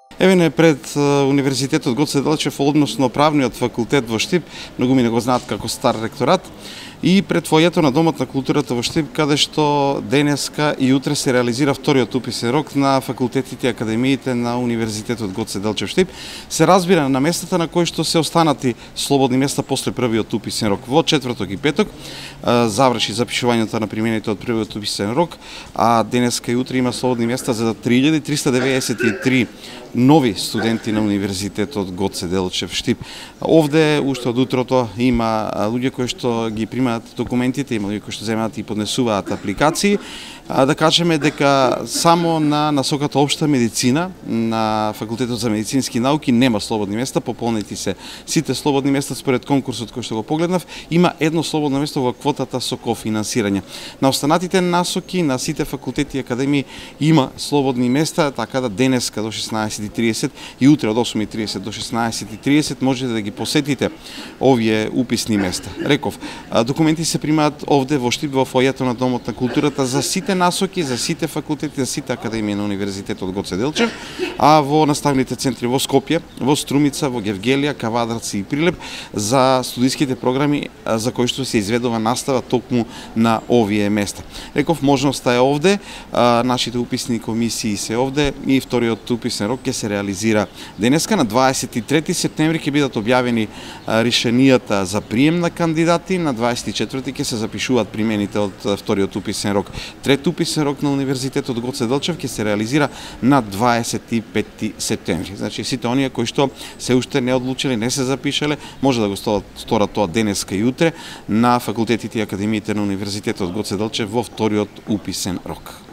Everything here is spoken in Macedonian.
Еве не пред Универзитетот Гоце Делчев, односно правниот факултет во Штип, многу го знаат како стар ректорат, и пред фојето на Домот на културата во Штип, каде што денеска и утре се реализира вториот уписен рок на факултетите и академиите на Универзитетот Гоце Делчев Штип. Се разбира на местата на кои што се останати слободни места после првиот уписен рок. Во четврток и петок заврши запишувањето на примените од првиот уписен рок, а денеска и утре има слободни места за 3393 нови студенти на Универзитетот Гоце Делчев Штип. Овде уште од утрото има луѓе кои што ги примаат документите, има луѓе кои што земаат и поднесуваат апликации. Да кажеме дека само на насоката општа медицина на Факултетот за медицински науки нема слободни места, пополнети се сите слободни места според конкурсот кој што го погледнав, има едно слободно место во квотата со кофинансирање. На останатите насоки на сите факултети и академии има слободни места, така да денеска до 16:30 и утре од 8:30 до 16:30 можете да ги посетите овие уписни места. Реков, документи се примаат овде во Штип во фојето на Домот на културата за сите насоки, за сите факултети, за сите академии на Универзитетот Гоце Делчев, а во наставните центри во Скопје, во Струмица, во Гевгелија, Кавадарци и Прилеп за студиските програми за кои што се изведува настава токму на овие места. Реков, можноста е овде, нашите уписни комисии се овде и вториот уписен рок ќе се реализира денеска. На 23 септември ќе бидат објавени решенијата за прием на кандидати, на 24 ќе се запишуваат примените од вториот уписен рок. Трети уписен рок на Универзитетот Гоце Делчев ќе се реализира на 25 септември. Значи сите оние кои што се уште не одлучиле, не се запишале, може да го сторат тоа денеска и утре на факултетите и академиите на Универзитетот Гоце Делчев во вториот уписен рок.